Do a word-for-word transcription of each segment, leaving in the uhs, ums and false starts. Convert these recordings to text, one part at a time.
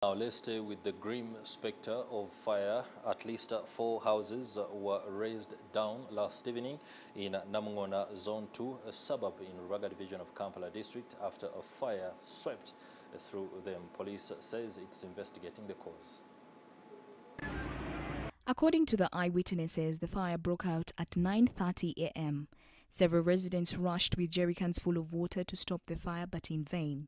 Now let's stay with the grim spectre of fire. At least four houses were razed down last evening in Namungona Zone two, a suburb in Ruga Division of Kampala District, after a fire swept through them. Police says it's investigating the cause. According to the eyewitnesses, the fire broke out at nine thirty a m Several residents rushed with jerrycans full of water to stop the fire, but in vain.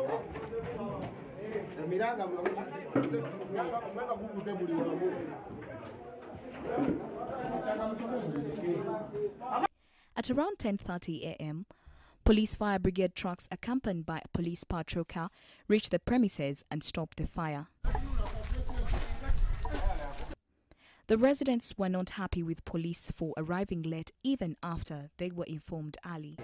At around ten thirty a m, police fire brigade trucks accompanied by a police patrol car reached the premises and stopped the fire. The residents were not happy with police for arriving late even after they were informed early.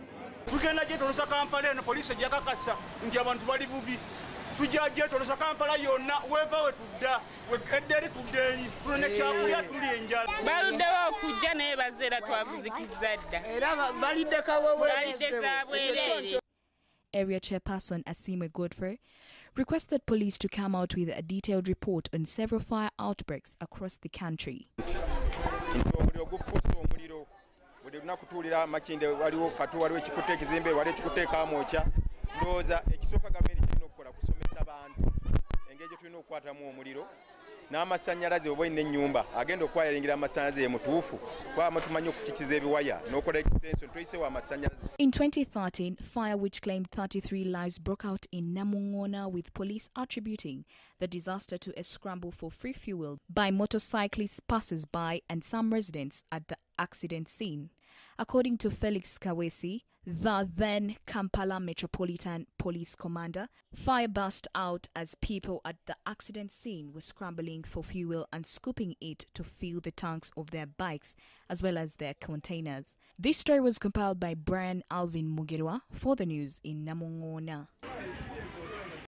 Area Chairperson Asime Godfrey requested police to come out with a detailed report on several fire outbreaks across the country. n'amasanyalaze oba ine ennyumba agenda okwayalingira amasanyalaze ye mutuufu kwama tumanyi okukikiza ebiwaya n'okola extension toyisewo amasanyalaze. In twenty thirteen, fire which claimed thirty-three lives broke out in Namungona, with police attributing the disaster to a scramble for free fuel by motorcyclists, passers-by and some residents at the accident scene. According to Felix Kawesi, the then Kampala Metropolitan Police Commander, fire burst out as people at the accident scene were scrambling for fuel and scooping it to fill the tanks of their bikes as well as their containers. This story was compiled by Brian Alvin Mugerwa for the news in Namungona.